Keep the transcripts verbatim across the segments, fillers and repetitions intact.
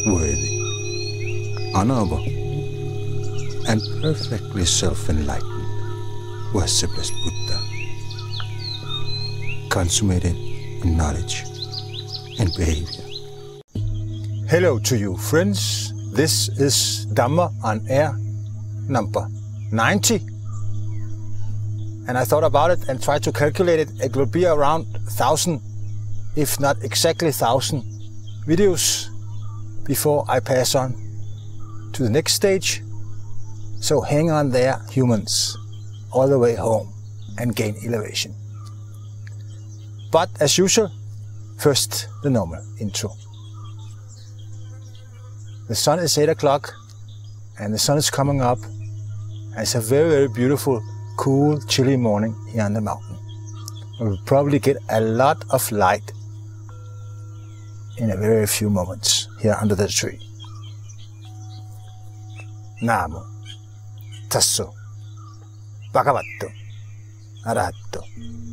worthy, honorable, and perfectly self-enlightened worshipful Buddha, consummated in knowledge and behavior. Hello to you, friends. This is Dhamma on air number ninety. And I thought about it and tried to calculate it. It will be around one thousand, if not exactly one thousand videos before I pass on to the next stage. So hang on there, humans, all the way home and gain elevation. But as usual, first the normal intro. The sun is eight o'clock and the sun is coming up. And it's a very, very beautiful, cool, chilly morning here on the mountain. We'll probably get a lot of light in a very few moments here under the tree. Namo Tasso Bhagavato Arahato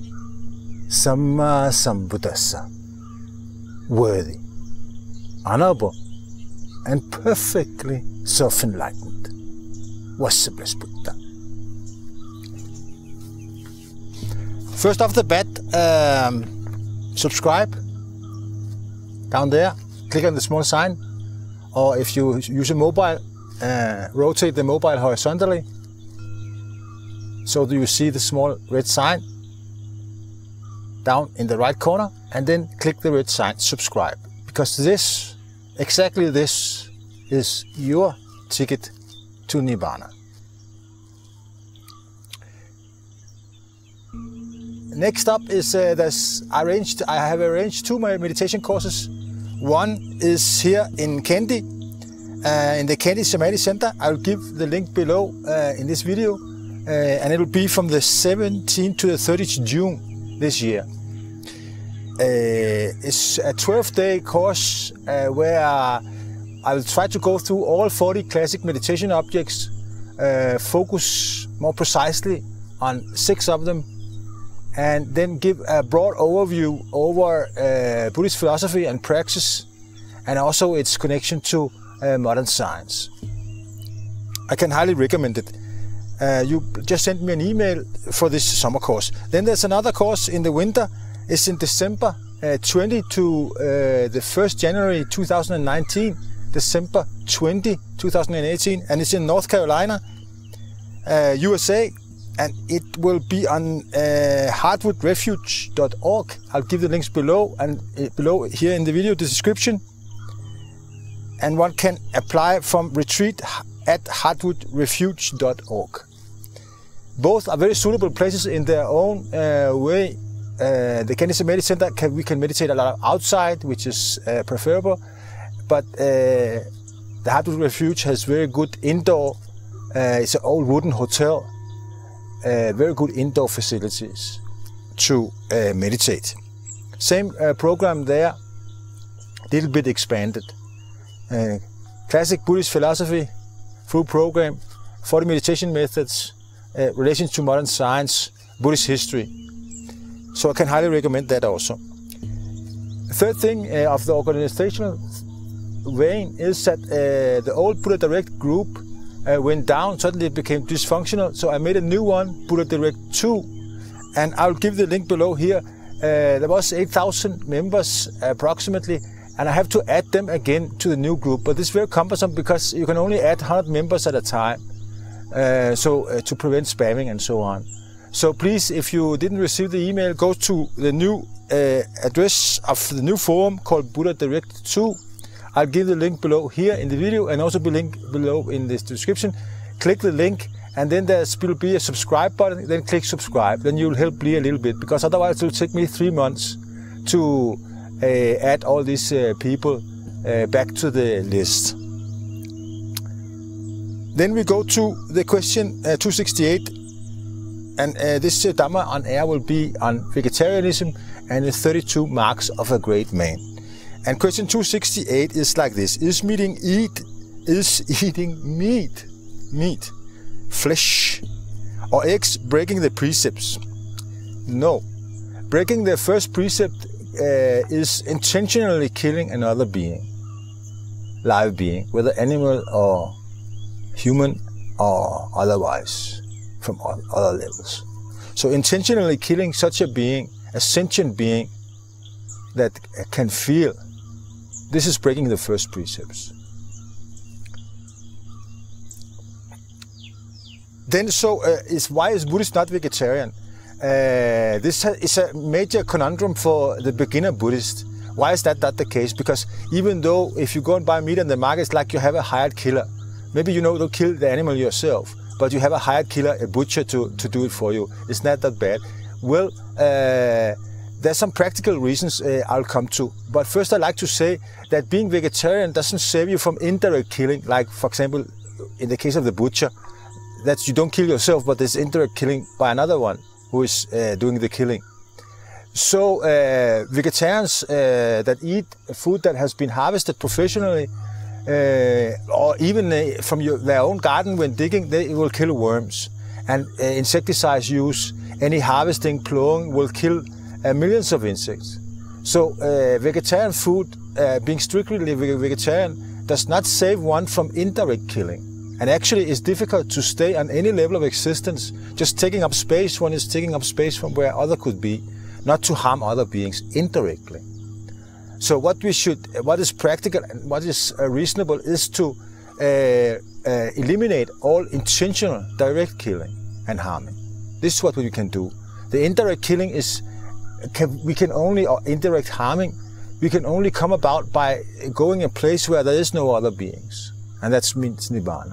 Sammasambuddhassa. Worthy, honorable, and perfectly self-enlightened worshipful Buddha. First off the bat, um, subscribe down there, click on the small sign, or if you use a mobile, uh, rotate the mobile horizontally so that you see the small red sign down in the right corner, and then click the red sign, subscribe, because this, exactly this, is your ticket to Nibbana. Next up is uh, there's arranged. I have arranged two meditation courses. One is here in Kandy, uh, in the Kandy Samadhi Center. I'll give the link below uh, in this video, uh, and it will be from the seventeenth to the thirtieth of June this year. Uh, it's a twelve day course uh, where I'll try to go through all forty classic meditation objects, uh, focus more precisely on six of them, and then give a broad overview over uh, Buddhist philosophy and praxis, and also its connection to uh, modern science. I can highly recommend it. Uh, you just send me an email for this summer course. Then there's another course in the winter. It's in December uh, twentieth to uh, the first of January two thousand nineteen. December twentieth, two thousand eighteen, and it's in North Carolina, uh, U S A, and it will be on uh, hardwood refuge dot org. I'll give the links below and uh, below here in the video description, and one can apply from retreat at hardwood refuge dot org. Both are very suitable places in their own uh, way. Uh, the Kandy Samadhi Center, can, we can meditate a lot outside, which is uh, preferable. But uh, the Hardwood Refuge has very good indoor, uh, it's an old wooden hotel, uh, very good indoor facilities to uh, meditate. Same uh, program there, a little bit expanded. Uh, classic Buddhist philosophy, full program, forty meditation methods, uh, relations to modern science, Buddhist history. So I can highly recommend that also. The third thing uh, of the organizational vein is that uh, the old Buddha Direct group uh, went down, suddenly it became dysfunctional, so I made a new one, Buddha Direct two, and I'll give the link below here. Uh, there was eight thousand members approximately, and I have to add them again to the new group, but it's very cumbersome because you can only add one hundred members at a time, uh, so uh, to prevent spamming and so on. So please, if you didn't receive the email, go to the new uh, address of the new forum called Buddha Direct two. I'll give the link below here in the video and also be link below in this description. Click the link, and then there will be a subscribe button. Then click subscribe. Then you'll help me a little bit, because otherwise it will take me three months to uh, add all these uh, people uh, back to the list. Then we go to the question uh, two sixty-eight, and uh, this uh, Dhamma on air will be on vegetarianism and the thirty-two marks of a great man. And question two sixty-eight is like this: Is meeting eat is eating meat, meat, flesh, or eggs breaking the precepts? No. Breaking the first precept uh, is intentionally killing another being. live being, whether animal or human or otherwise, from other levels. So intentionally killing such a being, a sentient being that can feel, this is breaking the first precepts. Then, so uh, is why is Buddhist not vegetarian? Uh, this is a major conundrum for the beginner Buddhist. Why is that not the case? Because even though if you go and buy meat in the market, it's like you have a hired killer. Maybe you know to kill the animal yourself, but you have a hired killer, a butcher, to, to do it for you. It's not that bad. Well, uh, there's some practical reasons uh, I'll come to. But first I'd like to say that being vegetarian doesn't save you from indirect killing. Like, for example, in the case of the butcher, that you don't kill yourself, but there's indirect killing by another one who is uh, doing the killing. So uh, vegetarians uh, that eat food that has been harvested professionally, uh, or even uh, from your, their own garden when digging, they will kill worms. And uh, insecticides use, any harvesting, plowing will kill uh, millions of insects. So uh, vegetarian food, uh, being strictly vegetarian, does not save one from indirect killing. And actually it's difficult to stay on any level of existence, just taking up space. One is taking up space from where other could be, not to harm other beings indirectly. So what we should, what is practical and what is uh, reasonable is to uh, uh, eliminate all intentional direct killing and harming. This is what we can do. The indirect killing is, can, we can only, or indirect harming, we can only come about by going a place where there is no other beings. And that means Nibbana.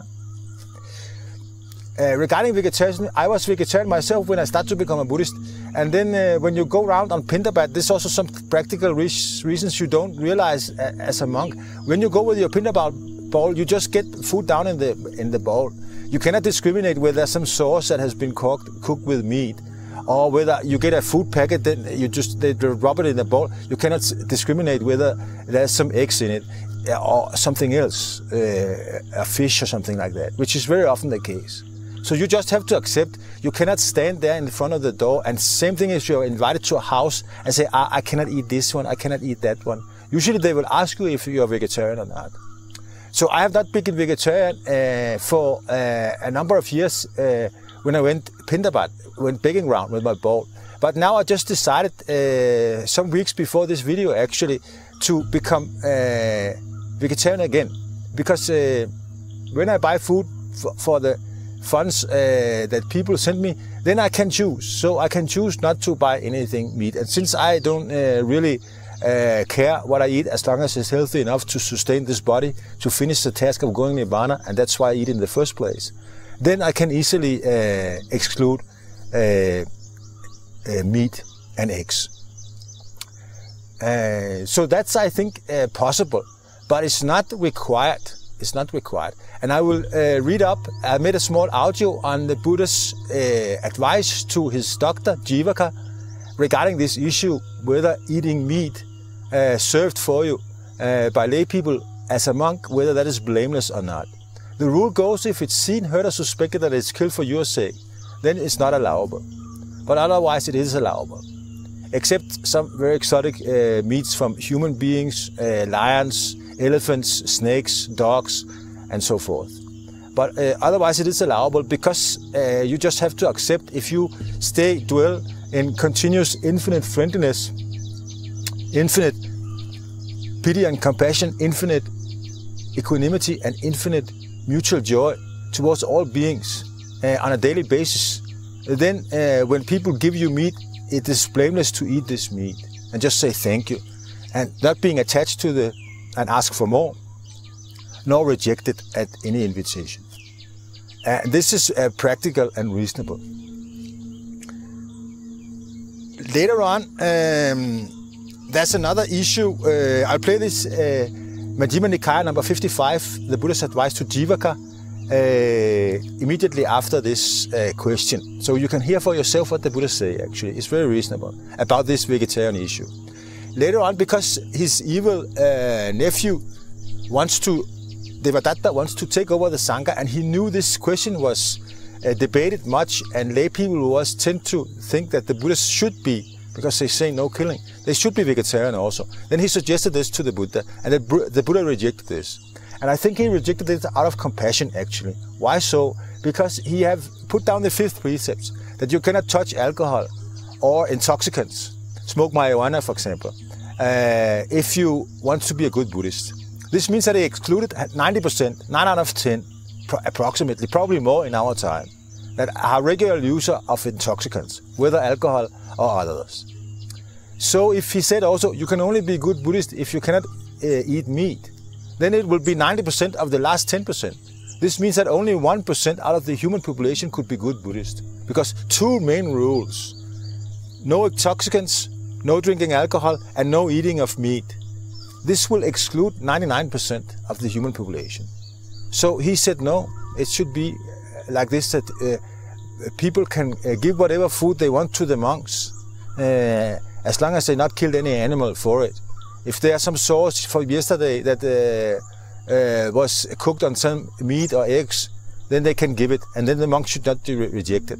Uh, regarding vegetarianism, I was vegetarian myself when I started to become a Buddhist. And then uh, when you go around on Pindabat, there's also some practical re reasons you don't realize uh, as a monk. When you go with your Pindabat bowl, you just get food down in the in the bowl. You cannot discriminate whether there's some sauce that has been cooked, cooked with meat, or whether you get a food packet, then you just they drop it in the bowl. You cannot discriminate whether there's some eggs in it or something else, uh, a fish or something like that, which is very often the case. So you just have to accept, you cannot stand there in front of the door, and same thing if you're invited to a house and say, ah, I cannot eat this one, I cannot eat that one. Usually they will ask you if you're vegetarian or not. So I have not been vegetarian uh, for uh, a number of years uh, when I went Pindabat, went begging around with my bowl. But now I just decided uh, some weeks before this video actually to become uh, vegetarian again. Because uh, when I buy food for, for the funds uh, that people send me, then I can choose. So I can choose not to buy anything meat. And since I don't uh, really uh, care what I eat, as long as it's healthy enough to sustain this body, to finish the task of going Nibbana, and that's why I eat in the first place, then I can easily uh, exclude uh, uh, meat and eggs. Uh, so that's, I think, uh, possible, but it's not required. It's not required. And I will uh, read up, I made a small audio on the Buddha's uh, advice to his doctor, Jivaka, regarding this issue, whether eating meat uh, served for you uh, by lay people as a monk, whether that is blameless or not. The rule goes, if it's seen, heard or suspected that it's killed for your sake, then it's not allowable. But otherwise it is allowable. Except some very exotic uh, meats from human beings, uh, lions, elephants, snakes, dogs, and so forth. But uh, otherwise it is allowable, because uh, you just have to accept, if you stay, dwell in continuous infinite friendliness, infinite pity and compassion, infinite equanimity and infinite mutual joy towards all beings uh, on a daily basis, then uh, when people give you meat, it is blameless to eat this meat and just say thank you, and not being attached to the and ask for more, nor reject it at any invitation. Uh, this is uh, practical and reasonable. Later on, um, there's another issue. Uh, I'll play this uh, Majjhima Nikaya number fifty-five, the Buddha's advice to Jivaka, uh, immediately after this uh, question. So you can hear for yourself what the Buddha say, actually. It's very reasonable about this vegetarian issue. Later on, because his evil uh, nephew wants to, Devadatta wants to take over the Sangha, and he knew this question was uh, debated much, and lay people was tend to think that the Buddha should be because they say no killing. They should be vegetarian also. Then he suggested this to the Buddha, and the, the Buddha rejected this. And I think he rejected it out of compassion, actually. Why so? Because he have put down the fifth precept, that you cannot touch alcohol or intoxicants, smoke marijuana, for example, uh, if you want to be a good Buddhist. This means that they excluded ninety percent, nine out of ten, approximately, probably more in our time, that are regular user of intoxicants, whether alcohol or others. So if he said also, you can only be good Buddhist if you cannot uh, eat meat, then it will be ninety percent of the last ten percent. This means that only one percent out of the human population could be good Buddhist. Because two main rules, no intoxicants, no drinking alcohol, and no eating of meat. This will exclude ninety-nine percent of the human population. So he said no, it should be like this, that uh, people can uh, give whatever food they want to the monks, uh, as long as they not killed any animal for it. If there are some sauce for yesterday that uh, uh, was cooked on some meat or eggs, then they can give it, and then the monk should not be re rejected.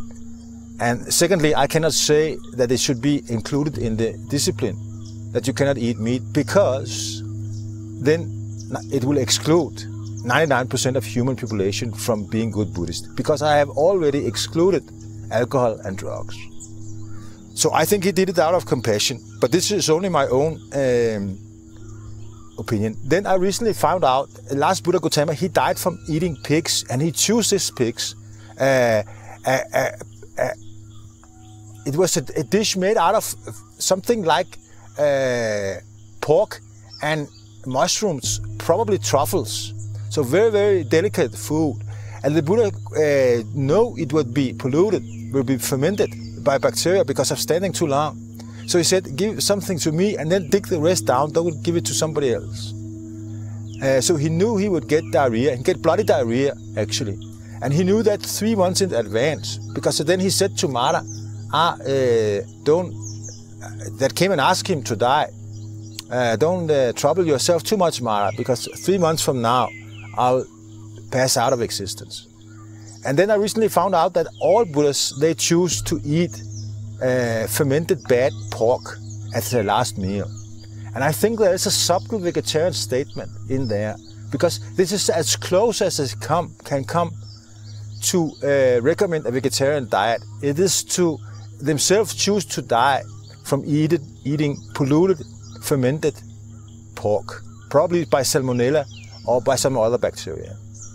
And secondly, I cannot say that it should be included in the discipline, that you cannot eat meat, because then it will exclude ninety-nine percent of human population from being good Buddhist, because I have already excluded alcohol and drugs. So I think he did it out of compassion, but this is only my own um, opinion. Then I recently found out, last Buddha Gautama, he died from eating pigs, and he chose these pigs. Uh, uh, uh, uh, it was a, a dish made out of something like uh, pork and mushrooms, probably truffles. So very, very delicate food. And the Buddha uh, know it would be polluted, will be fermented by bacteria because of standing too long. So he said, give something to me and then dig the rest down, don't give it to somebody else. Uh, so he knew he would get diarrhea, and get bloody diarrhea actually. And he knew that three months in advance, because then he said to Mara, ah, uh, don't, uh, that came and asked him to die, uh, don't uh, trouble yourself too much, Mara, because three months from now, I'll pass out of existence. And then I recently found out that all Buddhists, they choose to eat uh, fermented bad pork at their last meal. And I think there is a subtle vegetarian statement in there, because this is as close as it come, can come to uh, recommend a vegetarian diet. It is to themselves choose to die from eat it, eating polluted, fermented pork, probably by salmonella or by some other bacteria.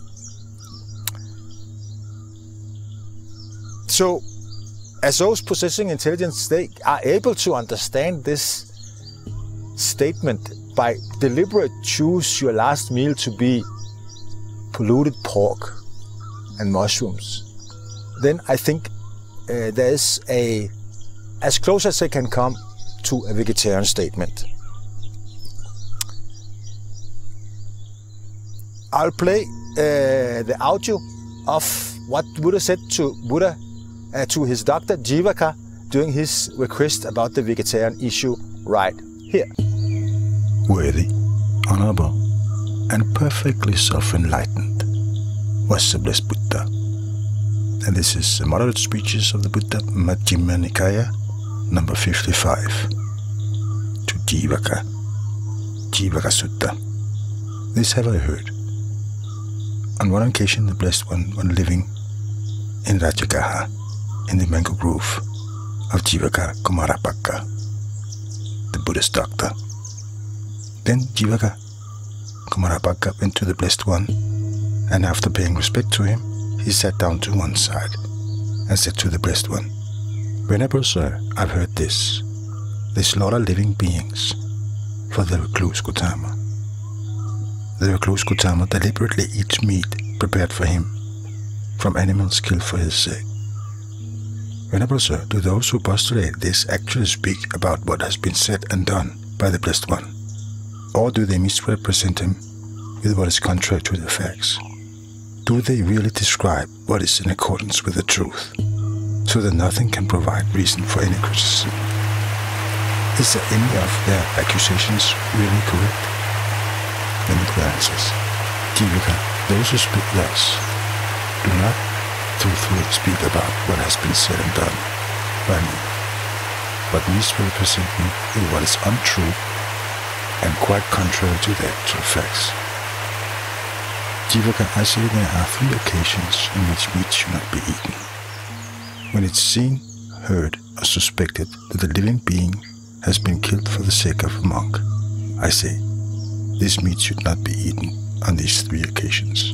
So, as those possessing intelligence, they are able to understand this statement by deliberate choose your last meal to be polluted pork and mushrooms. Then I think uh, there is a, as close as they can come to a vegetarian statement. I'll play uh, the audio of what Buddha said to Buddha, uh, to his doctor Jivaka, during his request about the vegetarian issue right here. Worthy, honorable, and perfectly self-enlightened was the blessed Buddha. And this is the moderate speeches of the Buddha, Majjhima Nikaya, number fifty-five, to Jivaka, Jivaka Sutta. This have I heard. On one occasion, the Blessed One, when living in Rajagaha, in the mango grove of Jivaka Kumarapaka, the Buddhist doctor. Then Jivaka Kumarapaka went to the Blessed One, and after paying respect to him, he sat down to one side and said to the Blessed One, Venerable Sir, I've heard this. They slaughter living beings for the recluse Gautama. The recluse Gautama deliberately eats meat prepared for him from animals killed for his sake. Venerable Sir, do those who postulate this actually speak about what has been said and done by the Blessed One? Or do they misrepresent him with what is contrary to the facts? Do they really describe what is in accordance with the truth, so that nothing can provide reason for any criticism? Is there any of their accusations really correct? Then the Buddha answers, Jivaka, those who speak thus do not truthfully speak about what has been said and done by me. but misrepresent me with what is untrue and quite contrary to the actual facts. Jivaka, I say there are three occasions in which meat should not be eaten. When it's seen, heard, or suspected that a living being has been killed for the sake of a monk, I say, this meat should not be eaten on these three occasions.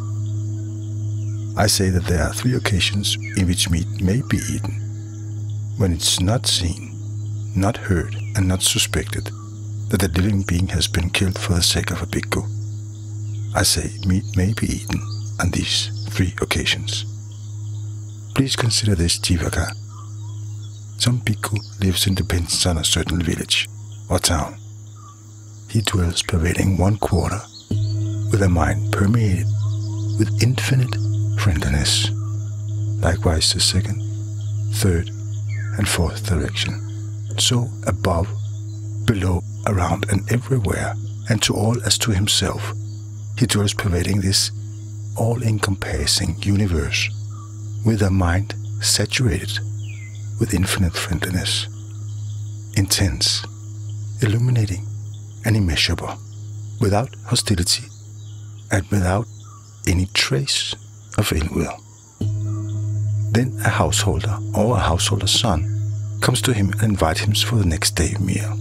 I say that there are three occasions in which meat may be eaten. When it's not seen, not heard, and not suspected that a living being has been killed for the sake of a bhikkhu, I say meat may be eaten on these three occasions. Please consider this, Jivaka. Some bhikkhu lives in dependence on a certain village or town. He dwells pervading one quarter with a mind permeated with infinite friendliness. Likewise the second, third, and fourth direction. So above, below, around, and everywhere, and to all as to himself, he dwells pervading this all-encompassing universe with a mind saturated with infinite friendliness, intense, illuminating, and immeasurable, without hostility and without any trace of ill will. Then a householder or a householder's son comes to him and invites him for the next day meal.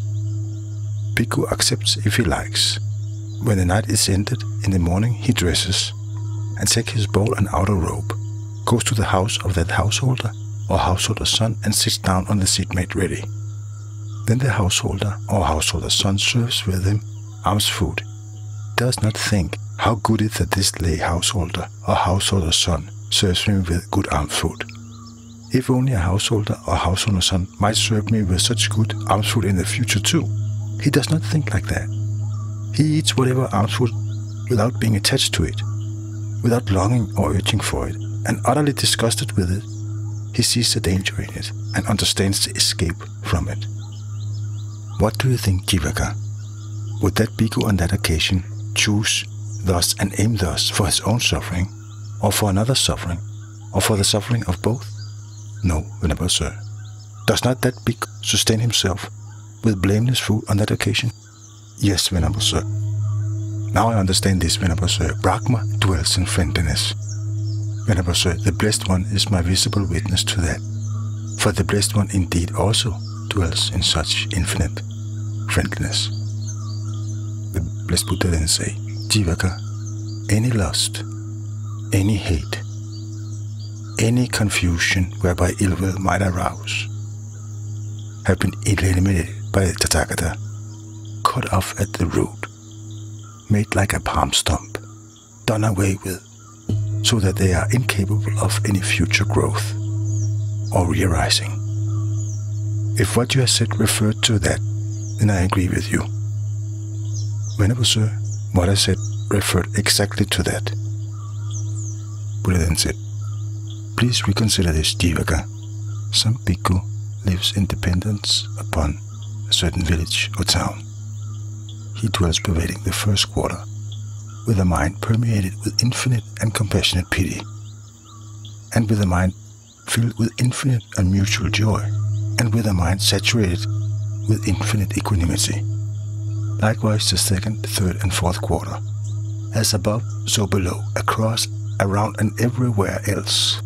Bhikkhu accepts if he likes. When the night is ended, in the morning he dresses and takes his bowl and outer robe, goes to the house of that householder or householder's son and sits down on the seat made ready. Then the householder or householder's son serves with him alms food. Does not think how good it is that this lay householder or householder's son serves me with good alms food. If only a householder or householder's son might serve me with such good alms food in the future too. He does not think like that. He eats whatever alms food without being attached to it, without longing or urging for it, and utterly disgusted with it. He sees the danger in it and understands the escape from it. What do you think, Jivaka? Would that bhikkhu on that occasion choose thus and aim thus for his own suffering, or for another's suffering, or for the suffering of both? No, Venerable Sir. Does not that bhikkhu sustain himself with blameless food on that occasion? Yes, Venerable Sir. Now I understand this, Venerable Sir. Brahma dwells in friendliness. Venerable Sir, the Blessed One is my visible witness to that. For the Blessed One indeed also dwells in such infinite friendliness. The Blessed Buddha then say, Jivaka, any lust, any hate, any confusion whereby ill will might arouse, have been eliminated by the Tathagata, cut off at the root, made like a palm stump, done away with, so that they are incapable of any future growth or re-arising. If what you have said referred to that, then I agree with you. Venerable Sir, what I said referred exactly to that. Buddha then said, please reconsider this, Jivaka. Some bhikkhu lives in dependence upon a certain village or town. He dwells pervading the first quarter, with a mind permeated with infinite and compassionate pity, and with a mind filled with infinite and mutual joy, and with a mind saturated with infinite equanimity. Likewise the second, third, and fourth quarter, as above, so below, across, around, and everywhere else.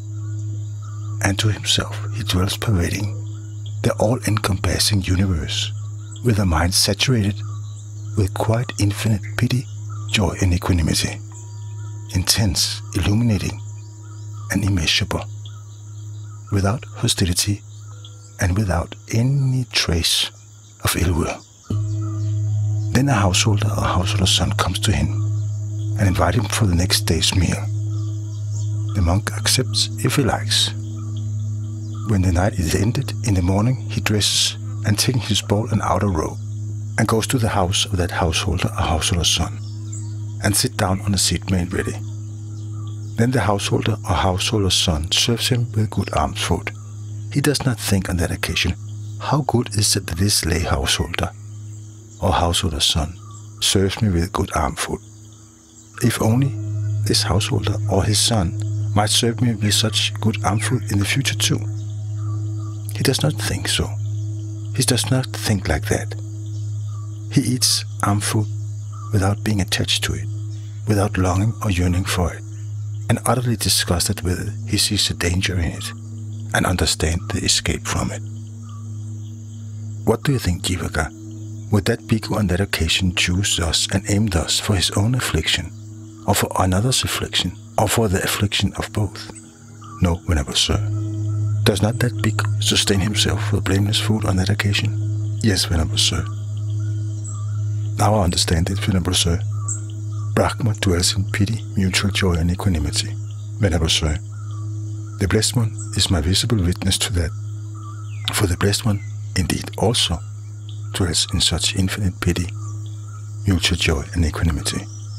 And to himself he dwells pervading the all-encompassing universe, with a mind saturated with quite infinite pity, joy, and equanimity, intense, illuminating, and immeasurable, without hostility and without any trace of ill will. Then a householder or householder's son comes to him and invites him for the next day's meal. The monk accepts if he likes. When the night is ended, in the morning he dresses and taking his bowl and outer robe, and goes to the house of that householder or householder's son, and sit down on a seat made ready. Then the householder or householder's son serves him with good alms food. He does not think on that occasion, how good is it that this lay householder or householder's son serves me with good alms food. If only this householder or his son might serve me with such good alms food in the future too. He does not think so. He does not think like that. He eats arm food without being attached to it, without longing or yearning for it, and utterly disgusted with it, he sees the danger in it, and understands the escape from it. What do you think, Jivaka? Would that Bhikkhu on that occasion choose thus and aim thus for his own affliction, or for another's affliction, or for the affliction of both? No, Venerable Sir. Does not that Bhikkhu sustain himself with blameless food on that occasion? Yes, Venerable Sir. Now I understand it, Venerable Sir. Brahma dwells in pity, mutual joy and equanimity. Venerable Sir, the Blessed One is my visible witness to that, for the Blessed One indeed also dwells in such infinite pity, mutual joy and equanimity.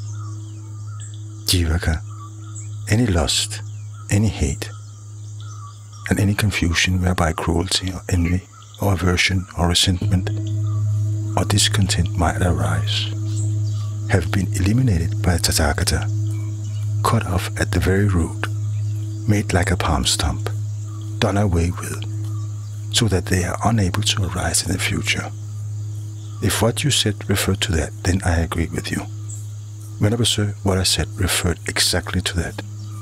Jivaka, any lust, any hate, and any confusion whereby cruelty or envy or aversion or resentment or discontent might arise, have been eliminated by Tathagata, cut off at the very root, made like a palm stump, done away with, so that they are unable to arise in the future. If what you said referred to that, then I agree with you. Venerable Sir, what I said referred exactly to that.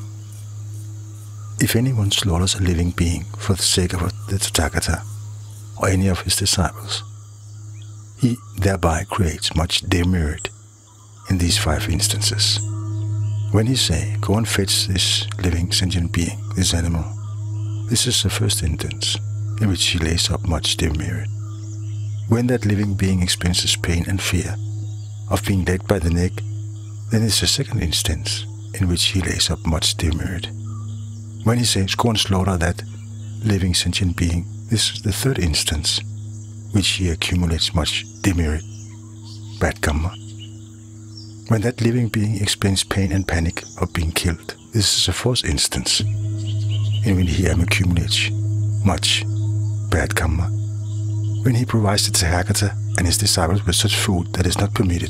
If anyone slaughters a living being for the sake of the Tathagata, or any of his disciples, he thereby creates much demerit in these five instances. When he say, go and fetch this living sentient being, this animal, this is the first instance in which he lays up much demerit. When that living being experiences pain and fear of being led by the neck, then it's the second instance in which he lays up much demerit. When he says, go and slaughter that living sentient being, this is the third instance which he accumulates much demerit, bad karma. When that living being experiences pain and panic of being killed, this is the fourth instance in which he accumulates much bad karma. When he provides the Tathagata and his disciples with such food that is not permitted,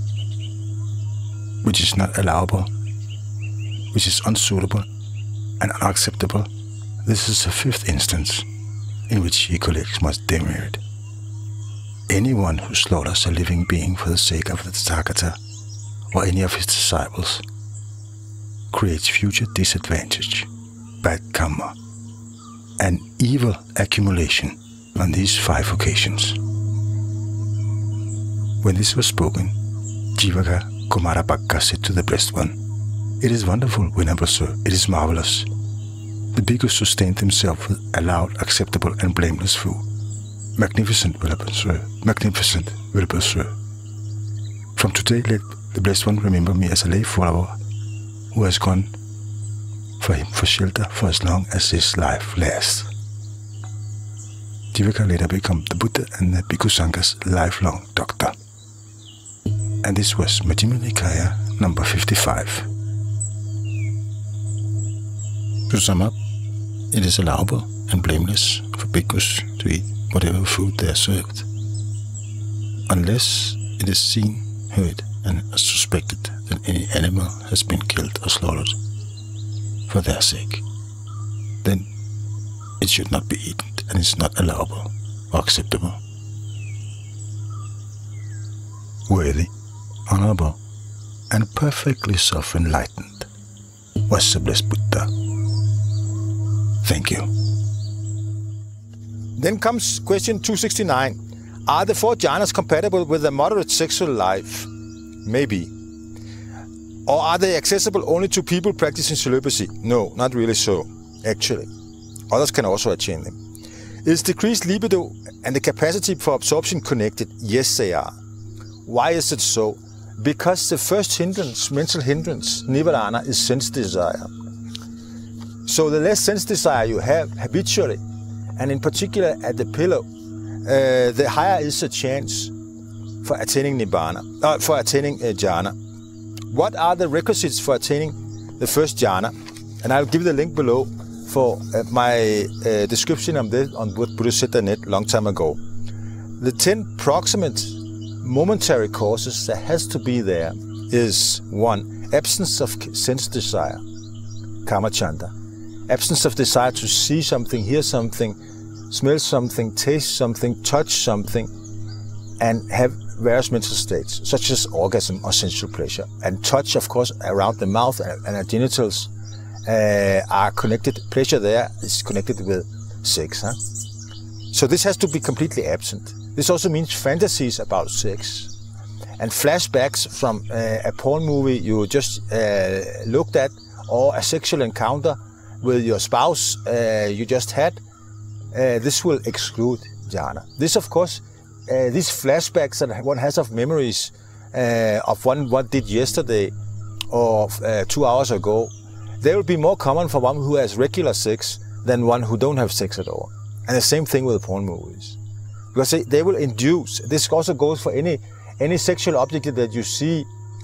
which is not allowable, which is unsuitable and unacceptable, this is the fifth instance in which he collects much demerit. Anyone who slaughters a living being for the sake of the Tathagata or any of his disciples creates future disadvantage, bad karma, and evil accumulation on these five occasions. When this was spoken, Jivaka Kumarabhakka said to the Blessed One, it is wonderful, Venerable Sir, it is marvelous. The Bhikkhu sustained himself with allowed, acceptable and blameless food. Magnificent, Venerable Sir, magnificent, Venerable Sir. From today let the Blessed One remember me as a lay follower who has gone for him for shelter for as long as his life lasts. Jivaka later became the Buddha and the Bhikkhu Sangha's lifelong doctor. And this was Majjhima Nikaya number fifty-five. To sum up, it is allowable and blameless for bhikkhus to eat whatever food they are served, unless it is seen, heard, and suspected that any animal has been killed or slaughtered for their sake. Then it should not be eaten and is not allowable or acceptable. Worthy, honorable, and perfectly self-enlightened was the blessed Buddha. Thank you. Then comes question two sixty-nine. Are the four jhanas compatible with a moderate sexual life? Maybe. Or are they accessible only to people practicing celibacy? No, not really so, actually. Others can also attain them. Is decreased libido and the capacity for absorption connected? Yes, they are. Why is it so? Because the first hindrance, mental hindrance, nirvana, is sense desire. So the less sense desire you have habitually, and in particular at the pillow, uh, the higher is the chance for attaining nibbana, uh, for attaining uh, jhana. What are the requisites for attaining the first jhana? And I'll give the link below for uh, my uh, description of this on Buddhist dot net long time ago. The ten proximate momentary causes that has to be there is one, absence of sense desire, kamacchanda, absence of desire to see something, hear something, smell something, taste something, touch something, and have various mental states, such as orgasm or sensual pleasure. And touch, of course, around the mouth and our genitals uh, are connected. Pleasure there is connected with sex. Huh? So this has to be completely absent. This also means fantasies about sex. And flashbacks from uh, a porn movie you just uh, looked at, or a sexual encounter with your spouse uh, you just had, uh, this will exclude jhana. This, of course, uh, these flashbacks that one has of memories uh, of one what did yesterday or uh, two hours ago, they will be more common for one who has regular sex than one who don't have sex at all. And the same thing with porn movies, because they, they will induce. This also goes for any any sexual object that you see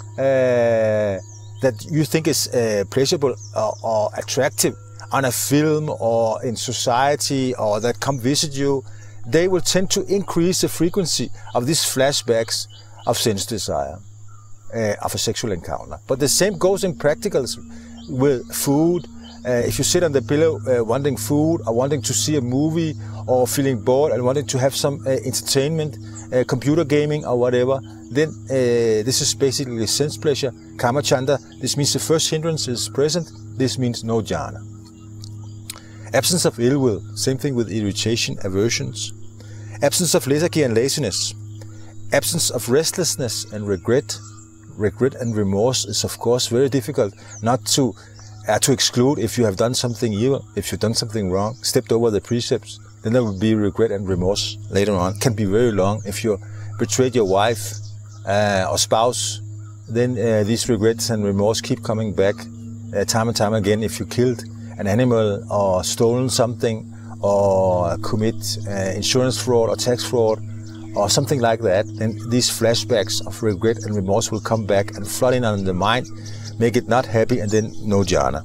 uh, that you think is uh, pleasurable or, or attractive on a film or in society, or that come visit you. They will tend to increase the frequency of these flashbacks of sense desire, uh, of a sexual encounter. But the same goes in practicals with food. Uh, if you sit on the pillow uh, wanting food, or wanting to see a movie, or feeling bored and wanting to have some uh, entertainment, uh, computer gaming or whatever, then uh, this is basically sense pleasure, kamachanda. This means the first hindrance is present. This means no jhana. Absence of ill will, same thing with irritation, aversions. Absence of lethargy and laziness. Absence of restlessness and regret. Regret and remorse is, of course, very difficult not to uh, to exclude. If you have done something evil, if you've done something wrong, stepped over the precepts, then there will be regret and remorse later on. It can be very long. If you betrayed your wife uh, or spouse, then uh, these regrets and remorse keep coming back uh, time and time again. If you killed an animal or stolen something, or commit uh, insurance fraud or tax fraud or something like that, then these flashbacks of regret and remorse will come back and flood in on the mind, make it not happy, and then no jhana.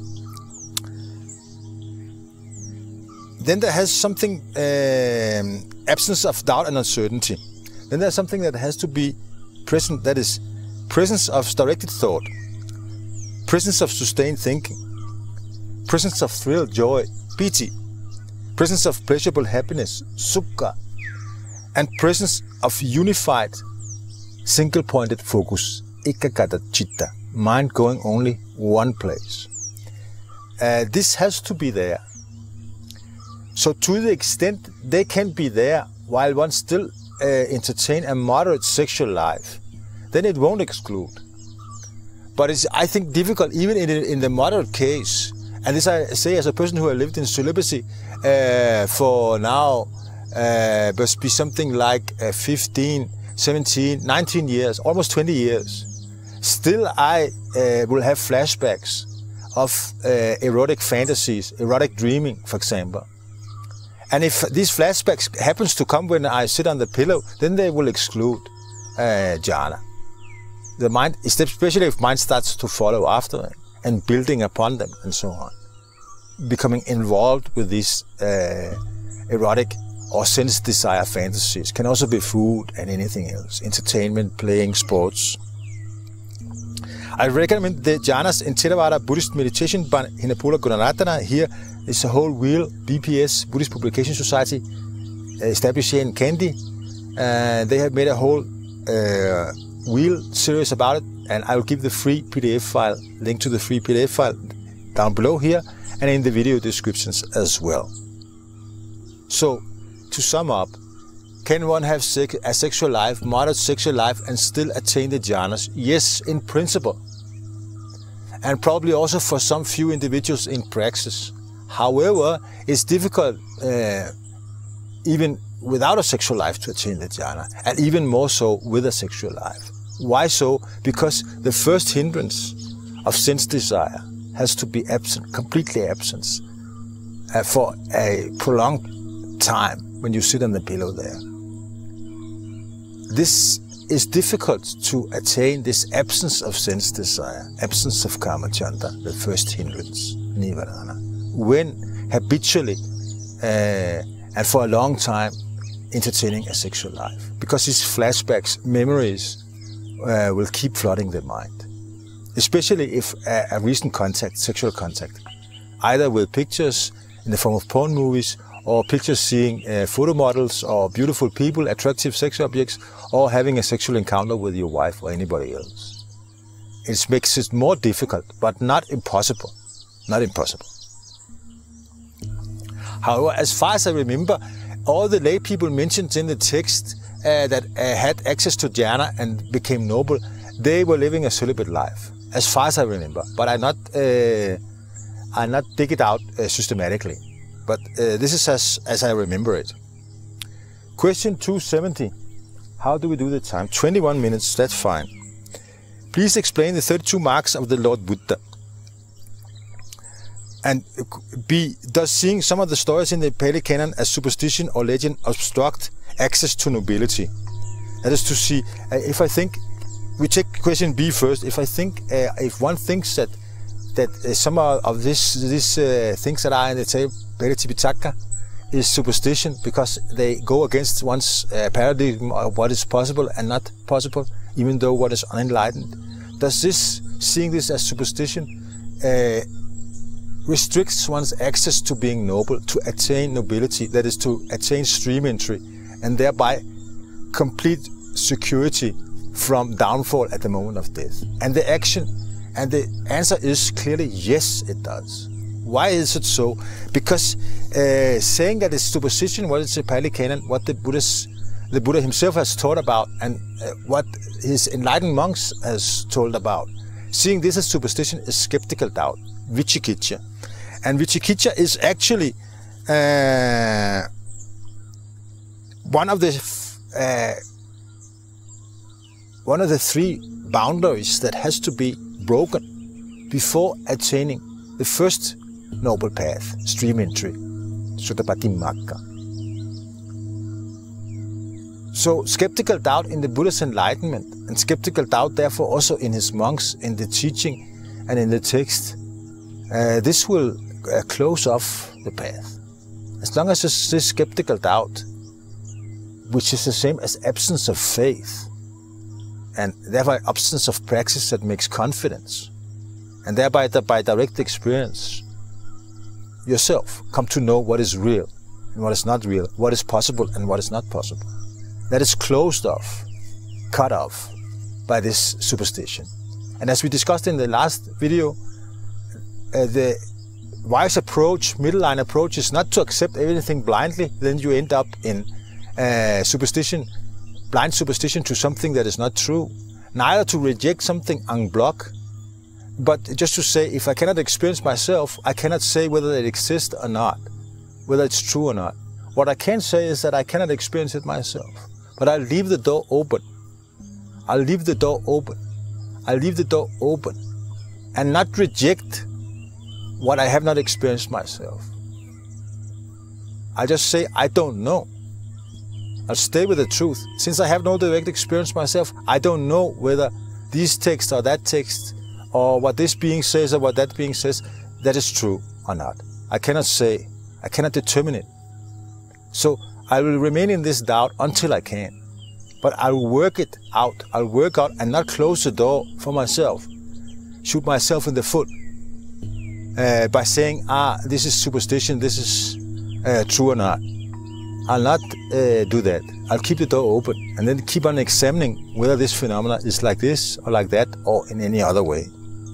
Then there has something, um, absence of doubt and uncertainty. Then there's something that has to be present, that is presence of directed thought, presence of sustained thinking, presence of thrill, joy, piti, presence of pleasurable happiness, sukha, and presence of unified, single-pointed focus, ekagata chitta, mind going only one place. Uh, this has to be there. So to the extent they can be there while one still uh, entertain a moderate sexual life, then it won't exclude. But it's, I think, difficult even in, in the moderate case. And this I say as a person who has lived in celibacy uh, for now, uh, must be something like uh, fifteen, seventeen, nineteen years, almost twenty years. Still I uh, will have flashbacks of uh, erotic fantasies, erotic dreaming, for example. And if these flashbacks happens to come when I sit on the pillow, then they will exclude uh, jhana. The mind, especially if mind starts to follow after them and building upon them and so on. Becoming involved with these uh, erotic or sense desire fantasies. Can also be food and anything else. Entertainment, playing, sports. I recommend the Jhanas in Theravada Buddhist meditation by Henepola Gunarathana. Here is a whole wheel, B P S, Buddhist Publication Society, established here in Kandy. Uh, they have made a whole uh, wheel series about it, and I will give the free P D F file, link to the free P D F file down below here, and in the video descriptions as well. So, to sum up, can one have sex, a sexual life, moderate sexual life, and still attain the jhanas? Yes, in principle. And probably also for some few individuals in praxis. However, it's difficult, uh, even without a sexual life, to attain the jhana, and even more so with a sexual life. Why so? Because the first hindrance of sense desire has to be absent, completely absent, uh, for a prolonged time when you sit on the pillow there. This is difficult to attain, this absence of sense desire, absence of kamachanda, the first hindrance, nivarana, when habitually uh, and for a long time entertaining a sexual life. Because these flashbacks, memories, uh, will keep flooding the mind. Especially if a, a recent contact, sexual contact, either with pictures in the form of porn movies or pictures seeing uh, photo models, or beautiful people, attractive sex objects, or having a sexual encounter with your wife or anybody else. It makes it more difficult, but not impossible. Not impossible. However, as far as I remember, all the lay people mentioned in the text uh, that uh, had access to Jhana and became noble, they were living a celibate life, as far as I remember. But I not, uh, I not dig it out uh, systematically. But uh, this is as, as I remember it. Question two seventy. How do we do the time? twenty-one minutes, that's fine. Please explain the thirty-two marks of the Lord Buddha. And B, does seeing some of the stories in the Pali Canon as superstition or legend obstruct access to nobility? That is to see, uh, if I think, we take question B first. If I think, uh, if one thinks that that uh, some of this, these uh, things that are in the Pali Tipitaka is superstition because they go against one's uh, paradigm of what is possible and not possible, even though what is unenlightened. Does this, seeing this as superstition, uh, restricts one's access to being noble, to attain nobility, that is to attain stream entry, and thereby complete security from downfall at the moment of death? And the action, and the answer is clearly yes, it does. Why is it so? Because uh, saying that it's superstition, what is the Pali Canon, what the Buddhist, the Buddha himself has taught about, and uh, what his enlightened monks has told about, seeing this as superstition is skeptical doubt, vicikiccha. And vicikiccha is actually uh, one of the uh, one of the three boundaries that has to be broken before attaining the first noble path, stream entry, Sutapati Magga. So skeptical doubt in the Buddha's enlightenment, and skeptical doubt therefore also in his monks, in the teaching and in the text, uh, this will uh, close off the path. As long as there's this skeptical doubt, which is the same as absence of faith, and thereby absence of praxis that makes confidence, and thereby by direct experience, yourself come to know what is real and what is not real, what is possible and what is not possible. That is closed off, cut off by this superstition. And as we discussed in the last video, uh, the wise approach, middle line approach, is not to accept everything blindly, then you end up in uh, superstition, blind superstition to something that is not true. Neither to reject something en bloc, but just to say, if I cannot experience myself, I cannot say whether it exists or not, whether it's true or not. What I can say is that I cannot experience it myself, but I'll leave the door open. I'll leave the door open. I'll leave the door open and not reject what I have not experienced myself. I'll just say, I don't know. I'll stay with the truth. Since I have no direct experience myself, I don't know whether these texts or that text, or what this being says or what that being says, that is true or not. I cannot say, I cannot determine it. So I will remain in this doubt until I can. But I'll work it out. I'll work out and not close the door for myself. Shoot myself in the foot uh, by saying, ah, this is superstition, this is uh, true or not. I'll not uh, do that. I'll keep the door open and then keep on examining whether this phenomena is like this or like that or in any other way.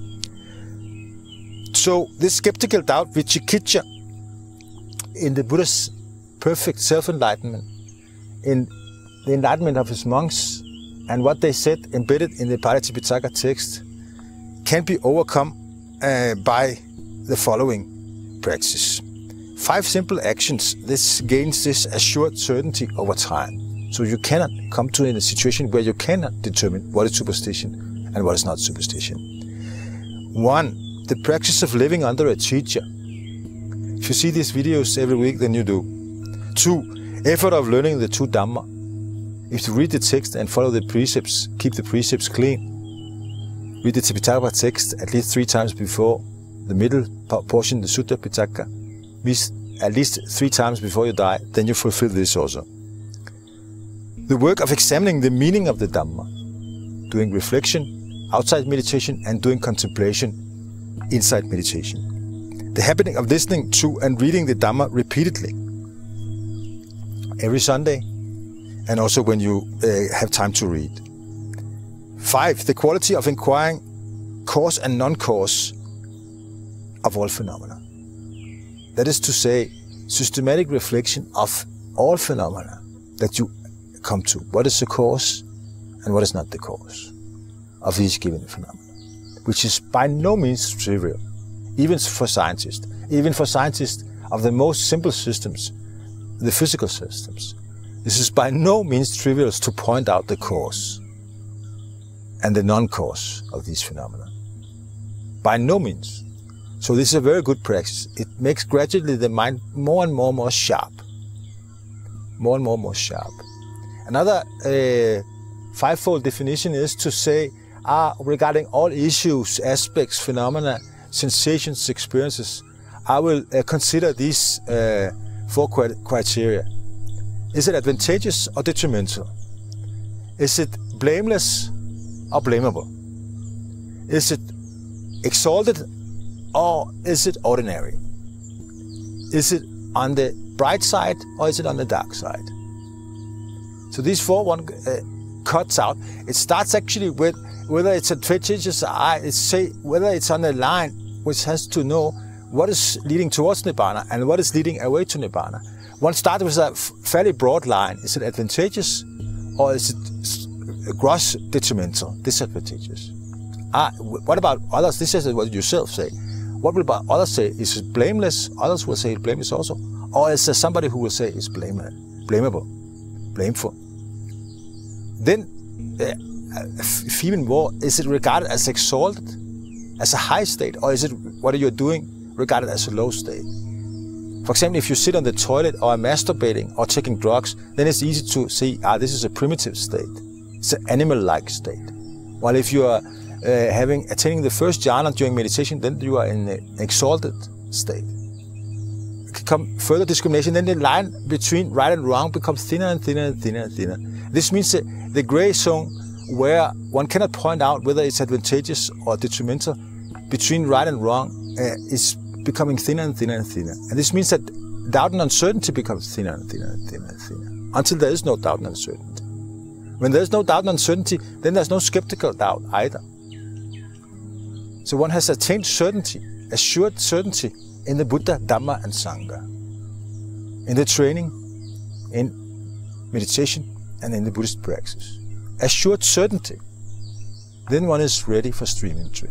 So this skeptical doubt, vicikiccha, in the Buddha's perfect self-enlightenment, in the enlightenment of his monks, and what they said embedded in the Pali Tipitaka text, can be overcome uh, by the following practice. Five simple actions. This gains this assured certainty over time. So you cannot come to a situation where you cannot determine what is superstition and what is not superstition. One, the practice of living under a teacher. If you see these videos every week, then you do. Two, effort of learning the two Dhamma. If you read the text and follow the precepts, keep the precepts clean. Read the Tipitaka text at least three times before the middle portion, the Sutta Pitaka. At least three times before you die, then you fulfill this also. The work of examining the meaning of the Dhamma, doing reflection, outside meditation, and doing contemplation, inside meditation. The habit of listening to and reading the Dhamma repeatedly, every Sunday, and also when you uh, have time to read. Five, the quality of inquiring cause and non-cause of all phenomena. That is to say, systematic reflection of all phenomena that you come to. What is the cause and what is not the cause of each given phenomena, which is by no means trivial, even for scientists, even for scientists of the most simple systems, the physical systems. This is by no means trivial to point out the cause and the non-cause of these phenomena. By no means. So this is a very good practice. It makes gradually the mind more and more and more sharp. More and more and more sharp. Another uh, fivefold definition is to say, ah, regarding all issues, aspects, phenomena, sensations, experiences, I will uh, consider these uh, four criteria. Is it advantageous or detrimental? Is it blameless or blamable? Is it exalted or is it ordinary? Is it on the bright side or is it on the dark side? So these four one uh, cuts out. It starts actually with whether it's advantageous, it's say whether it's on the line which has to know what is leading towards Nibbana and what is leading away to Nibbana. One starts with a fairly broad line. Is it advantageous or is it gross detrimental, disadvantageous? Ah, what about others? This is what you yourself say. What will about others say? Is it blameless? Others will say it's blameless also. Or is there somebody who will say it's blamable, blamable, blameful? Then, uh, even more, is it regarded as exalted, as a high state, or is it what you're doing regarded as a low state? For example, if you sit on the toilet or are masturbating or taking drugs, then it's easy to see, ah, this is a primitive state. It's an animal-like state. While if you are uh, having attaining the first jhana during meditation, then you are in an exalted state. Come further discrimination, then the line between right and wrong becomes thinner and thinner and thinner and thinner. This means that the gray zone where one cannot point out whether it's advantageous or detrimental between right and wrong uh, is becoming thinner and thinner and thinner. And this means that doubt and uncertainty becomes thinner and thinner and thinner and thinner, until there is no doubt and uncertainty. When there is no doubt and uncertainty, then there's no skeptical doubt either. So one has attained certainty, assured certainty in the Buddha, Dhamma and Sangha, in the training, in meditation and in the Buddhist praxis. Assured certainty. Then one is ready for stream entry.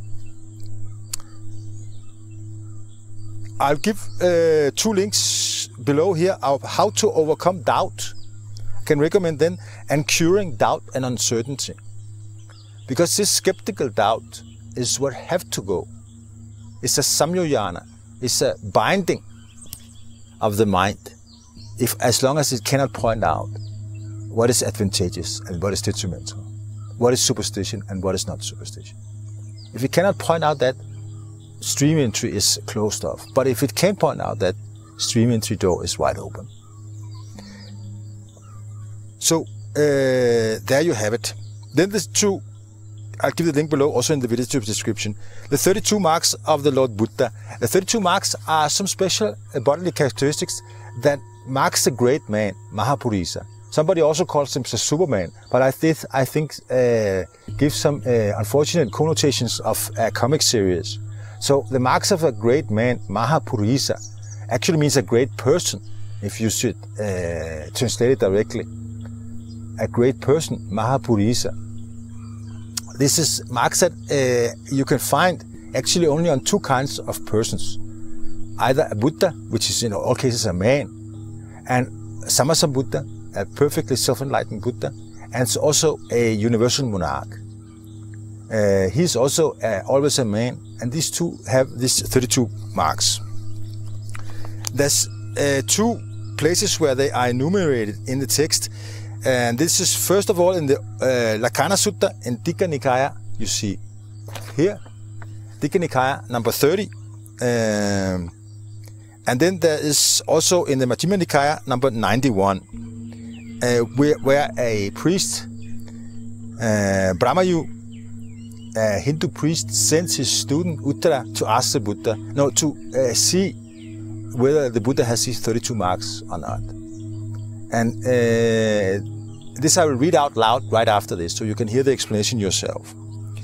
I'll give uh, two links below here of how to overcome doubt. I can recommend them, and curing doubt and uncertainty. Because this skeptical doubt is what have to go. It's a samyoyana. It's a binding of the mind, if as long as it cannot point out what is advantageous and what is detrimental, what is superstition and what is not superstition. If it cannot point out that, stream entry is closed off. But if it can point out that, stream entry door is wide open. So uh, there you have it. Then the two, I'll give the link below, also in the video description. The thirty-two marks of the Lord Buddha. The thirty-two marks are some special bodily characteristics that marks the great man, Mahapurisa. Somebody also calls him the Superman, but I, th I think uh, gives some uh, unfortunate connotations of a comic series. So the marks of a great man, Mahapurisa, actually means a great person, if you should uh, translate it directly. A great person, Mahapurisa. This is marks that uh, you can find actually only on two kinds of persons. Either a Buddha, which is in all cases a man, and Sammasambuddha, a perfectly self-enlightened Buddha, and also a universal monarch. Uh, he's also uh, always a man, and these two have these thirty-two marks. There's uh, two places where they are enumerated in the text, and this is first of all in the uh, Lakkhana Sutta in Digha Nikaya, you see here, Digha Nikaya number thirty, um, and then there is also in the Majjhima Nikaya number ninety-one, uh, where, where a priest, uh, Brahmayu, a Hindu priest, sends his student Uttara to ask the Buddha, no, to uh, see whether the Buddha has these thirty-two marks or not. And uh, this I will read out loud right after this, so you can hear the explanation yourself.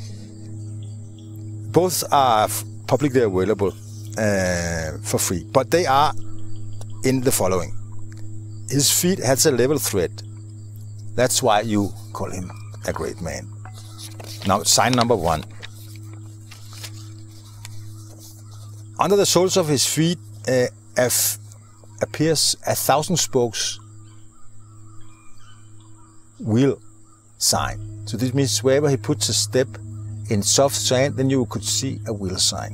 Both are publicly available uh, for free, but they are in the following. His feet has a level thread. That's why you call him a great man. Now, sign number one. Under the soles of his feet uh, appears a thousand spokes wheel sign. So this means wherever he puts a step in soft sand, then you could see a wheel sign.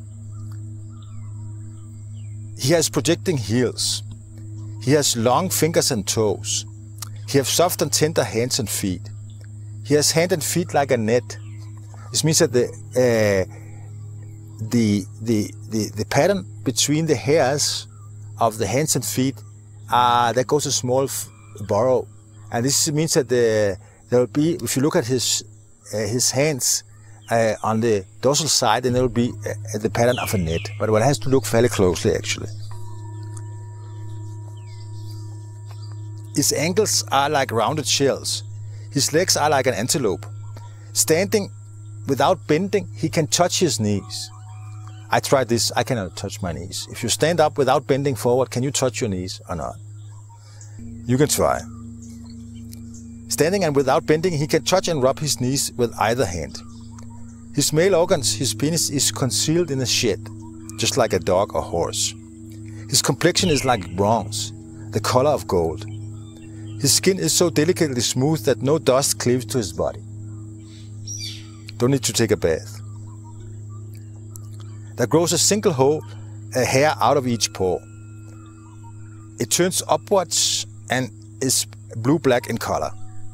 He has projecting heels. He has long fingers and toes. He has soft and tender hands and feet. He has hand and feet like a net. This means that the uh, the, the the the pattern between the hairs of the hands and feet, uh, there goes a small burrow, and this means that the, there will be, if you look at his uh, his hands uh, on the dorsal side, then there will be uh, the pattern of a net. But one has to look fairly closely, actually. His ankles are like rounded shells. His legs are like an antelope. Standing without bending, he can touch his knees. I tried this, I cannot touch my knees. If you stand up without bending forward, can you touch your knees or not? You can try. Standing and without bending, he can touch and rub his knees with either hand. His male organs, his penis is concealed in a shed, just like a dog or horse. His complexion is like bronze, the color of gold. His skin is so delicately smooth that no dust cleaves to his body. Don't need to take a bath. There grows a single hole, a hair out of each paw. It turns upwards and is blue-black in color.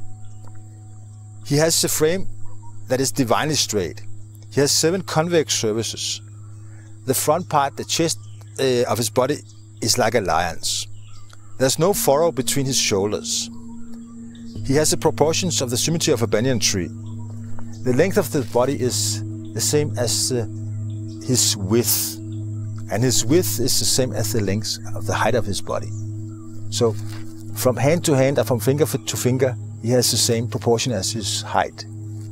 He has a frame that is divinely straight. He has seven convex surfaces. The front part, the chest uh, of his body, is like a lion's. There's no furrow between his shoulders. He has the proportions of the symmetry of a banyan tree. The length of the body is the same as uh, his width, and his width is the same as the length of the height of his body. So, from hand to hand, or from finger to finger, he has the same proportion as his height.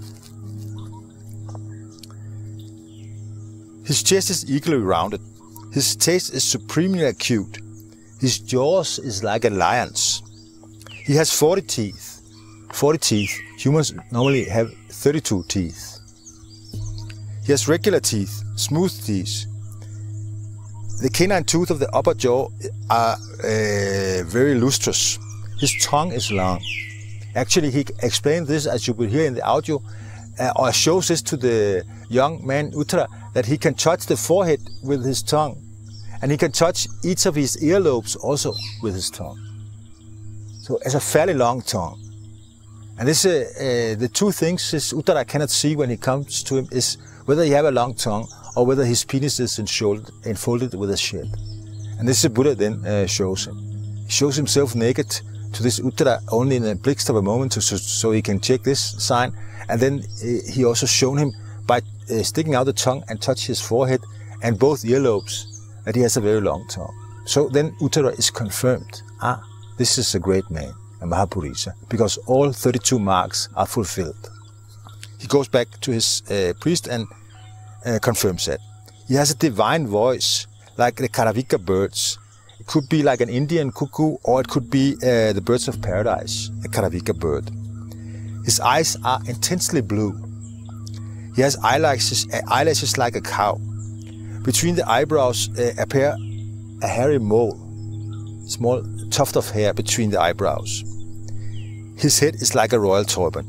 His chest is equally rounded. His taste is supremely acute. His jaws is like a lion's. He has forty teeth. forty teeth. Humans normally have thirty-two teeth. He has regular teeth, smooth teeth. The canine tooth of the upper jaw are uh, very lustrous. His tongue is long. Actually, he explained this, as you will hear in the audio, uh, or shows this to the young man Uttara, that he can touch the forehead with his tongue. And he can touch each of his earlobes also with his tongue. So it's a fairly long tongue. And this, uh, uh, the two things this Uttara cannot see when he comes to him is whether he have a long tongue or whether his penis is enfolded with a shed. And this the Buddha then uh, shows him. He shows himself naked to this Uttara only in a blink of a moment to, so, so he can check this sign. And then uh, he also shown him by uh, sticking out the tongue and touch his forehead and both earlobes, that he has a very long tongue. So then Uttara is confirmed. Ah, this is a great man, a Mahapurusha, because all thirty-two marks are fulfilled. He goes back to his uh, priest and uh, confirms that. He has a divine voice, like the Karavika birds. It could be like an Indian cuckoo, or it could be uh, the birds of paradise, a Karavika bird. His eyes are intensely blue. He has eyelashes, uh, eyelashes like a cow. Between the eyebrows uh, appear a hairy mole, small tuft of hair between the eyebrows. His head is like a royal turban.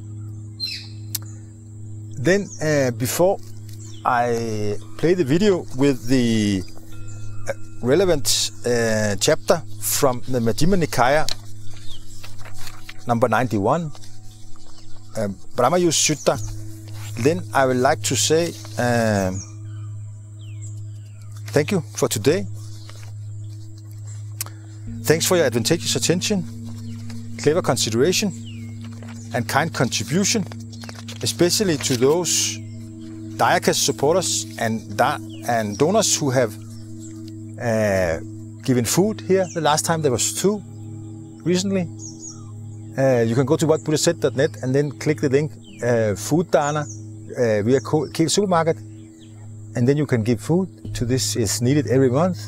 Then, uh, before I play the video with the relevant uh, chapter from the Majjhima Nikaya, number ninety-one, uh, Brahmayus Sutta, then I would like to say uh, thank you for today. Thanks for your advantageous attention, clever consideration, and kind contribution, especially to those Diakas supporters and, da and donors who have uh, given food here. The last time there was two. recently. Uh, you can go to what buddha said dot net and then click the link uh, Food Dana uh, via Kehl Supermarket, and then you can give food to this. It's needed every month.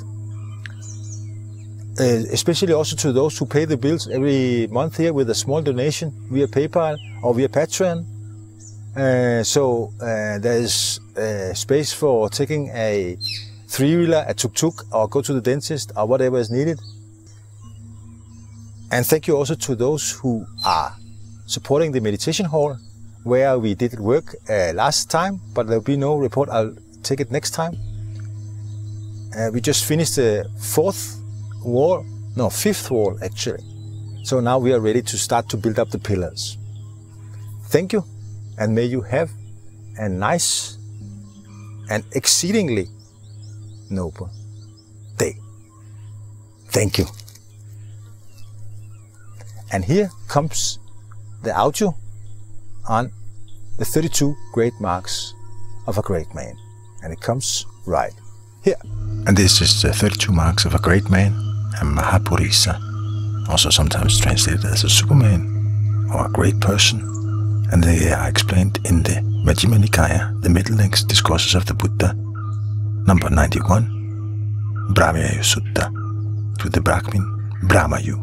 Uh, especially also to those who pay the bills every month here with a small donation via PayPal or via Patreon. Uh, so uh, there is uh, space for taking a three-wheeler, a tuk-tuk, or go to the dentist, or whatever is needed. And thank you also to those who are supporting the meditation hall, where we did work uh, last time, but there will be no report. I'll take it next time. Uh, we just finished the fourth wall, no, fifth wall actually. So now we are ready to start to build up the pillars. Thank you, and may you have a nice and exceedingly noble day. Thank you. And here comes the audio on the thirty-two great marks of a great man. And it comes right here. And this is the thirty-two marks of a great man, a Mahapurisa, also sometimes translated as a Superman or a great person. And they are explained in the Majjhima Nikaya, the Middle Length Discourses of the Buddha, number ninety-one, Brahmaya Sutta, to the Brahmin Brahmayu.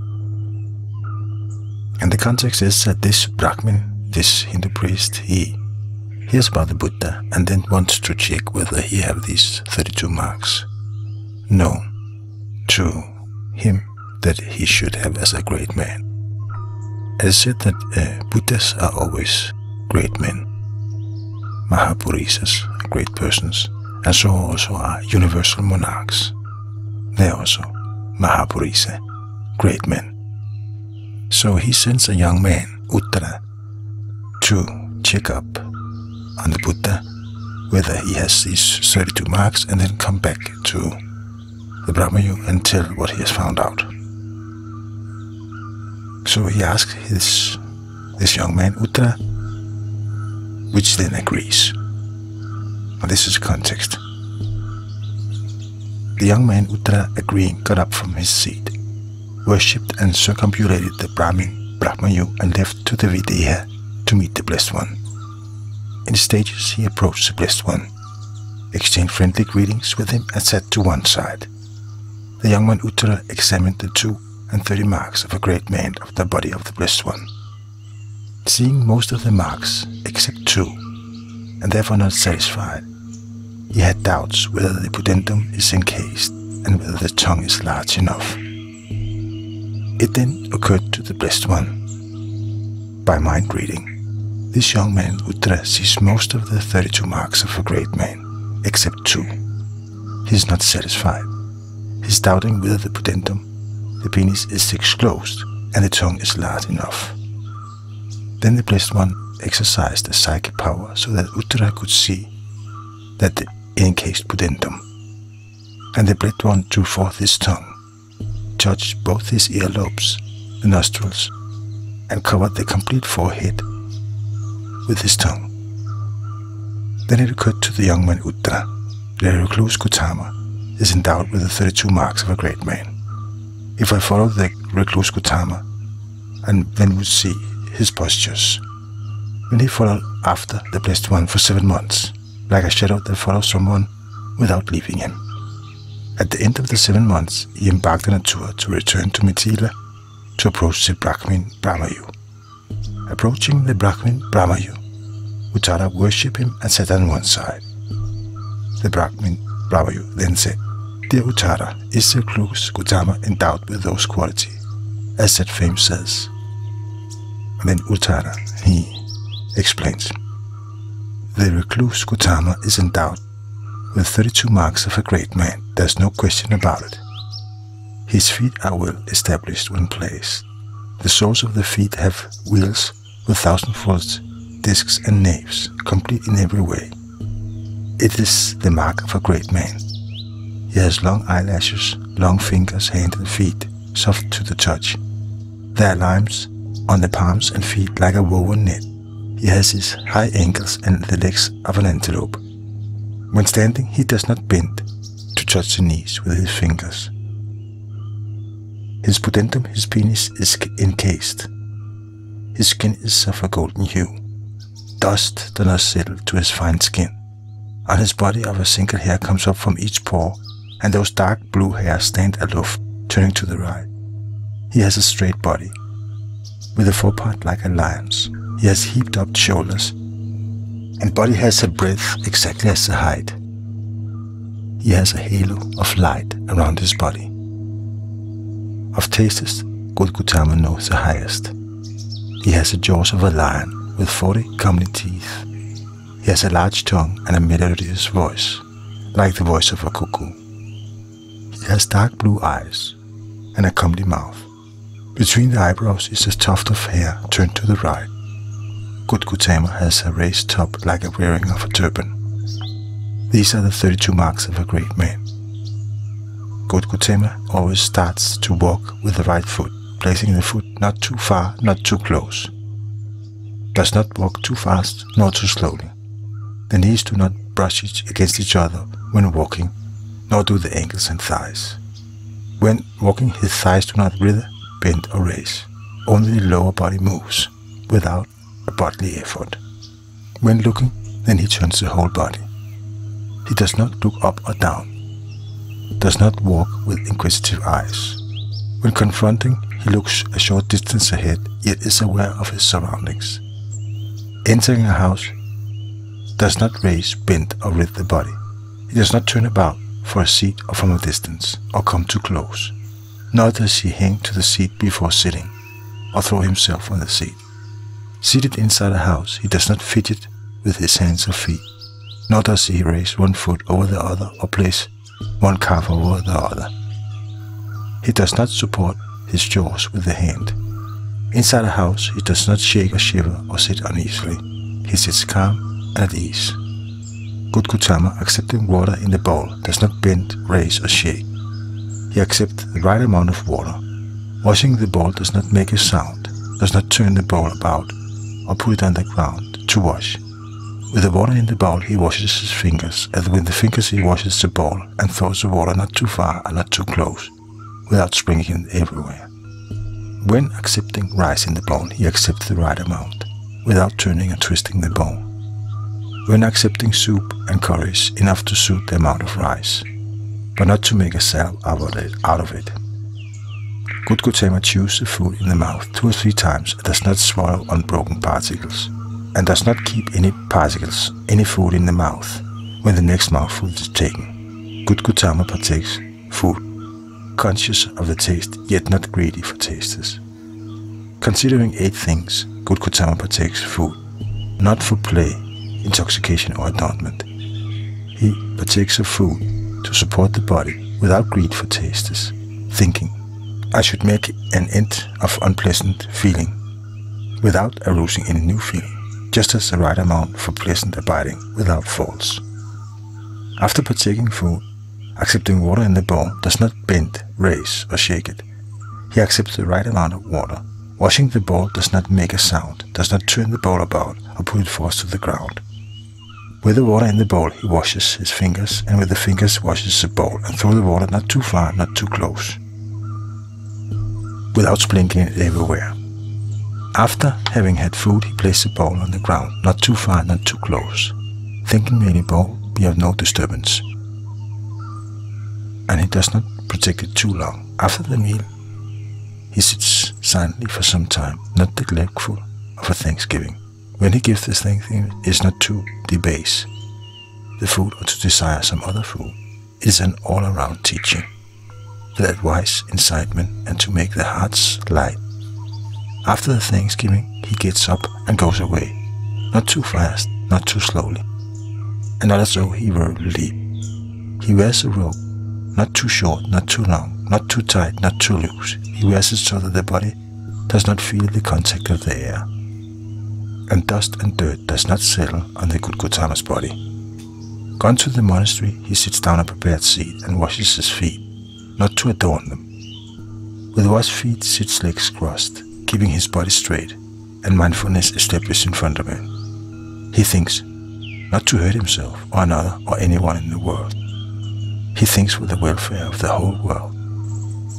And the context is that this Brahmin, this Hindu priest, he hears about the Buddha and then wants to check whether he have these thirty-two marks known to him that he should have as a great man. It is said that uh, Buddhas are always great men, Mahapurisas, great persons, and so also are universal monarchs. They are also Mahapurisa, great men. So he sends a young man, Uttara, to check up on the Buddha whether he has these thirty-two marks, and then come back to the Brahmayu and tell what he has found out. So he asks his, this young man, Uttara, which then agrees. Now this is the context. The young man, Uttara, agreeing, got up from his seat, worshipped and circumambulated the Brahmin Brahmayu, and left to the Videha to meet the Blessed One. In stages he approached the Blessed One, exchanged friendly greetings with him, and sat to one side. The young man Uttara examined the two and thirty marks of a great man of the body of the Blessed One. Seeing most of the marks except two, and therefore not satisfied, he had doubts whether the pudendum is encased and whether the tongue is large enough. It then occurred to the Blessed One, by mind reading, this young man Uttara sees most of the thirty-two marks of a great man, except two. He is not satisfied. He is doubting whether the pudendum, the penis, is exclosed and the tongue is large enough. Then the Blessed One exercised a psychic power so that Uttara could see that the encased pudendum, and the Blessed One drew forth his tongue, touched both his earlobes, the nostrils, and covered the complete forehead with his tongue. Then it occurred to the young man Uttara that the recluse Gautama is endowed with the thirty-two marks of a great man. If I follow the recluse Gautama, and then would see his postures, when he followed after the Blessed One for seven months, like a shadow that follows someone without leaving him. At the end of the seven months, he embarked on a tour to return to Mithila to approach the Brahmin Brahmayu. Approaching the Brahmin Brahmayu, Uttara worshipped him and sat on one side. The Brahmin Brahmayu then said, "Dear Uttara, is the recluse Gautama endowed with those qualities, as that fame says?" And then Uttara, he explains, "The recluse Gautama is endowed with thirty-two marks of a great man, there's no question about it. His feet are well established when placed. The soles of the feet have wheels with thousand-fold discs and naves, complete in every way. It is the mark of a great man. He has long eyelashes, long fingers, hands and feet, soft to the touch. There are limes on the palms and feet like a woven net. He has his high ankles and the legs of an antelope. When standing, he does not bend to touch the knees with his fingers. His pudendum, his penis, is encased. His skin is of a golden hue. Dust does not settle to his fine skin. On his body of a single hair comes up from each pore, and those dark blue hairs stand aloof, turning to the right. He has a straight body, with a forepart like a lion's. He has heaped up shoulders, and body has a breadth exactly as the height. He has a halo of light around his body. Of tastes, good Gautama knows the highest. He has the jaws of a lion with forty comely teeth. He has a large tongue and a melodious voice, like the voice of a cuckoo. He has dark blue eyes and a comely mouth. Between the eyebrows is a tuft of hair turned to the right. Good Gautama has a raised top like a wearing of a turban. These are the thirty-two marks of a great man. Good Gautama always starts to walk with the right foot, placing the foot not too far, not too close. Does not walk too fast, nor too slowly. The knees do not brush against each other when walking, nor do the ankles and thighs. When walking, his thighs do not writhe, bend or raise. Only the lower body moves, without a bodily effort. When looking, then he turns the whole body. He does not look up or down, does not walk with inquisitive eyes. When confronting, he looks a short distance ahead, yet is aware of his surroundings. Entering a house, does not raise, bend or writhe the body. He does not turn about for a seat or from a distance, or come too close. Nor does he hang to the seat before sitting, or throw himself on the seat. Seated inside a house, he does not fidget with his hands or feet, nor does he raise one foot over the other or place one calf over the other. He does not support his jaws with the hand. Inside a house, he does not shake or shiver or sit uneasily. He sits calm and at ease. Good Gautama, accepting water in the bowl, does not bend, raise or shake. He accepts the right amount of water. Washing the bowl does not make a sound, does not turn the bowl about or put it on the ground to wash. With the water in the bowl, he washes his fingers, and with the fingers he washes the bowl and throws the water not too far and not too close, without sprinkling it everywhere. When accepting rice in the bowl, he accepts the right amount, without turning and twisting the bowl. When accepting soup and curries, enough to suit the amount of rice, but not to make a salad out of it. Good Gautama chews the food in the mouth two or three times and does not swallow unbroken particles, and does not keep any particles, any food in the mouth when the next mouthful is taken. Good Gautama partakes food, conscious of the taste, yet not greedy for tastes. Considering eight things, good Gautama partakes food, not for play, intoxication or adornment. He partakes of food to support the body without greed for tastes, thinking, I should make an end of unpleasant feeling without arousing any new feeling, just as the right amount for pleasant abiding without faults. After partaking food, accepting water in the bowl does not bend, raise or shake it. He accepts the right amount of water. Washing the bowl does not make a sound, does not turn the bowl about or put it forth to the ground. With the water in the bowl, he washes his fingers, and with the fingers washes the bowl and throws the water not too far, not too close, without sprinkling it everywhere. After having had food, he places the bowl on the ground, not too far, not too close, thinking may the bowl be of no disturbance. And he does not protect it too long. After the meal, he sits silently for some time, not neglectful of a thanksgiving. When he gives this thanksgiving, it is not to debase the food or to desire some other food. It is an all-around teaching, with advice, incitement, and to make the hearts light. After the thanksgiving, he gets up and goes away, not too fast, not too slowly, and not as though he were asleep. He wears a robe, not too short, not too long, not too tight, not too loose. He wears it so that the body does not feel the contact of the air, and dust and dirt does not settle on the good Gautama's body. Gone to the monastery, he sits down on a prepared seat and washes his feet, not to adorn them. With washed feet sits legs crossed, keeping his body straight, and mindfulness established in front of him. He thinks not to hurt himself or another or anyone in the world. He thinks with the welfare of the whole world.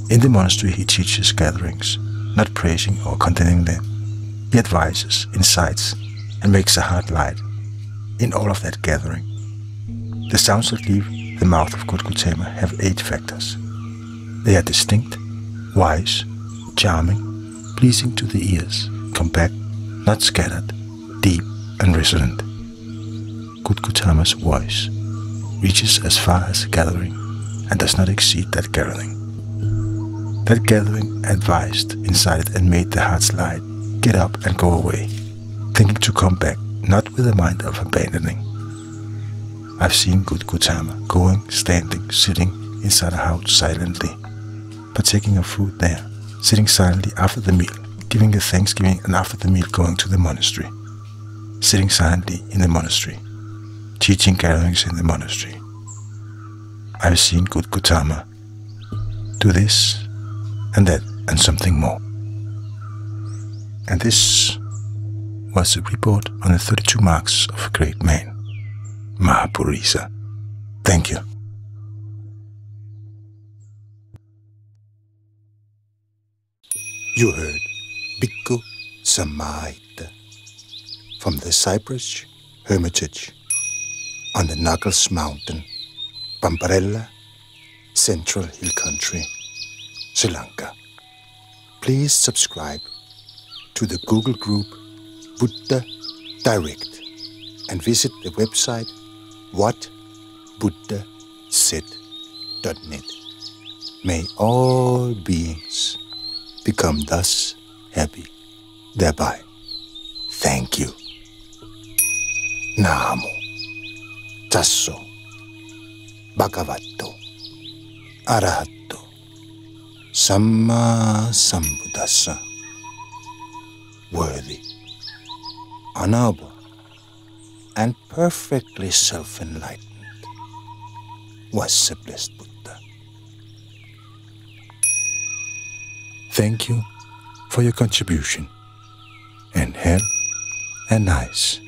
In the monastery he teaches gatherings, not praising or condemning them. He advises, incites, and makes a hard light in all of that gathering. The sounds that leave the mouth of good Gautama have eight factors. They are distinct, wise, charming, pleasing to the ears, compact, not scattered, deep and resonant. Good Gautama's voice reaches as far as the gathering and does not exceed that gathering. That gathering advised, incited and made the hearts light, get up and go away, thinking to come back, not with a mind of abandoning. I've seen good Gautama going, standing, sitting inside a house silently, partaking of food there, sitting silently after the meal, giving the thanksgiving, and after the meal going to the monastery, sitting silently in the monastery, teaching gatherings in the monastery. I've seen good Gautama do this and that and something more. And this was a report on the thirty-two marks of a great man, Mahapurisa. Thank you. You heard Bhikkhu.samahita from the Cypress Hermitage on the Knuckles Mountain, Bambarella, Central Hill Country, Sri Lanka. Please subscribe to the Google group Buddha Direct and visit the website what buddha said dot net. May all beings become thus happy thereby. Thank you. Namo Tasso Bhagavato Arahato Samma Sambuddhassa. Worthy, honorable, and perfectly self-enlightened was the blessed Buddha. Thank you for your contribution, and have a nice